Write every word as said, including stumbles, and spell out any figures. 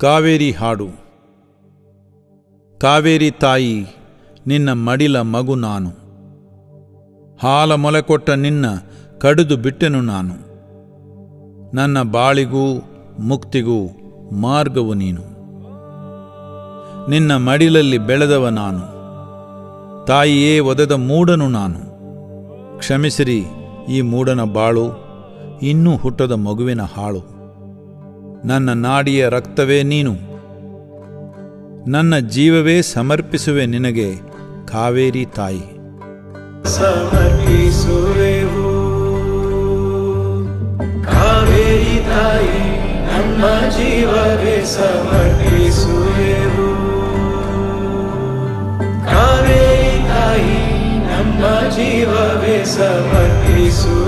ಕಾವೇರಿ ಹಾಡು. ಕಾವೇರಿ ತಾಯಿ ನಿನ್ನ ಮಡಿಲ ಮಗು ನಾನು, ಹಾಲ ಮೊಲೆಕೊಟ್ಟ ನಿನ್ನ ಕಡಿದು ಬಿಟ್ಟೆನು ನಾನು. ನನ್ನ ಬಾಳಿಗೂ ಮುಕ್ತಿಗೂ ಮಾರ್ಗವು ನೀನು, ನಿನ್ನ ಮಡಿಲಲ್ಲಿ ಬೆಳೆದವ ನಾನು. ತಾಯಿಯೇ ಒದೆದ ಮೂಡನು ನಾನು, ಕ್ಷಮಿಸಿರಿ ಈ ಮೂಡನ ಬಾಳು, ಇನ್ನೂ ಹುಟ್ಟದ ಮಗುವಿನ ಹಾಳು. ನನ್ನ ನಾಡಿಯ ರಕ್ತವೇ ನೀನು, ನನ್ನ ಜೀವವೇ ಸಮರ್ಪಿಸುವೆ ನಿನಗೆ ಕಾವೇರಿ ತಾಯಿ. ಸಮರ್ಪಿಸುವೆವು ಕಾವೇರಿ ತಾಯಿ, ನಮ್ಮ ಜೀವವೇ ಸಮರ್ಪಿಸುವೆವು. ಕಾವೇರಿ ತಾಯಿ, ನಮ್ಮ ಜೀವವೇ ಸಮರ್ಪಿಸುವೆವು.